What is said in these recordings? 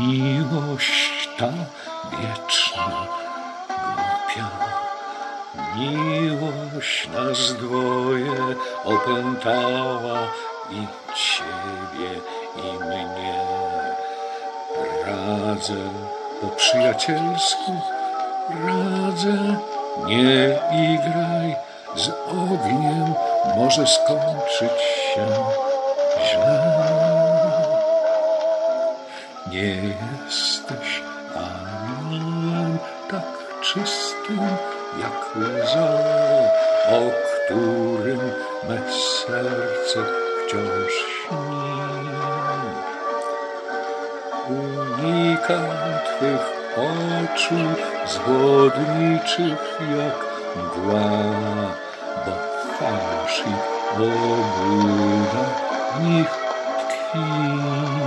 Miłość ta wieczna, głupia, miłość nas dwoje opętała, i ciebie, i mnie. Radzę po przyjacielsku, radzę, nie igraj z ogniem, może skończyć się źle. Nie jesteś aniołem tak czystym jak łza, o którym me serce wciąż śni. Unikam twych oczu zwodniczych jak mgła, bo fałsz i obłuda w nich tkwi.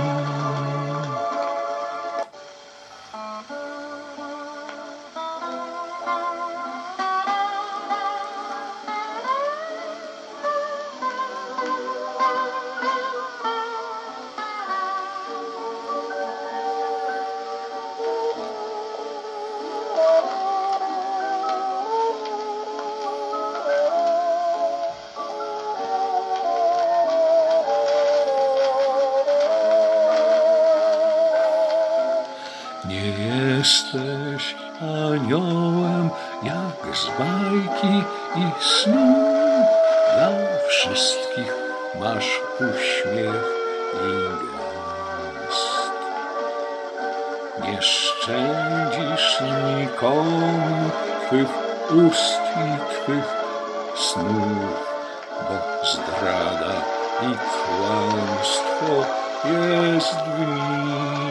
Nie jesteś aniołem jak z bajki i snu, dla wszystkich masz uśmiech i gest. Nie szczędzisz nikomu twych ust i twych snów, bo zdrada i kłamstwo jest w nich.